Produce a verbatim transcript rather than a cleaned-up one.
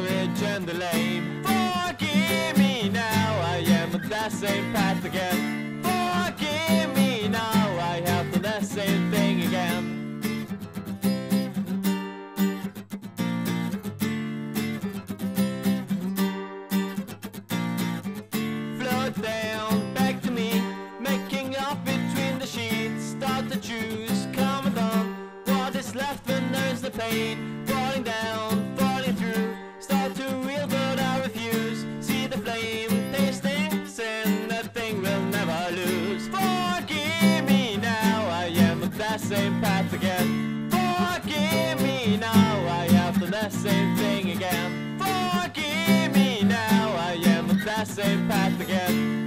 courage and delay. Forgive me now, I am on that same path again. Forgive me now, I have done the same thing again. Float down, back to me, making up between the sheets. Start to choose, come on, what is left when there's the pain. Falling down, falling through, start to real but I refuse. See the flame, tasting sin, that thing will never lose. Forgive me now, I am on that same path again. Forgive me now, I have done the same thing again. Forgive me now, I am on that same path again.